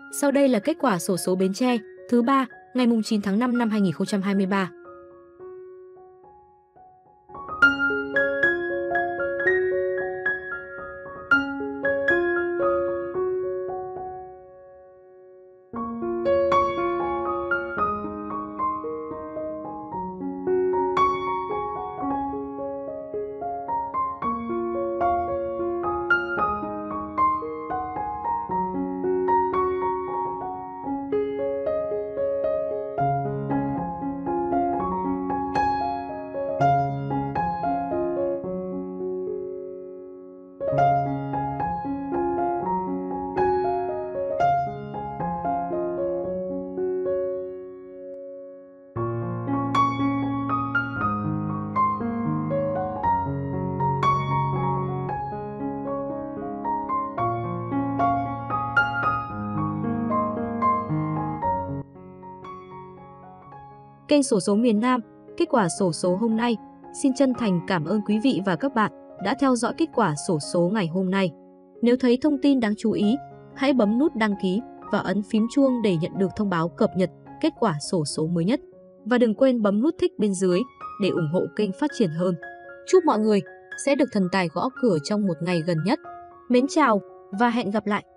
Sau đây là kết quả xổ số Bến Tre thứ 3 ngày 9 tháng 5 năm 2023. Kênh xổ số miền Nam, kết quả xổ số hôm nay. Xin chân thành cảm ơn quý vị và các bạn đã theo dõi kết quả xổ số ngày hôm nay. Nếu thấy thông tin đáng chú ý, hãy bấm nút đăng ký và ấn phím chuông để nhận được thông báo cập nhật kết quả xổ số mới nhất. Và đừng quên bấm nút thích bên dưới để ủng hộ kênh phát triển hơn. Chúc mọi người sẽ được thần tài gõ cửa trong một ngày gần nhất. Mến chào và hẹn gặp lại!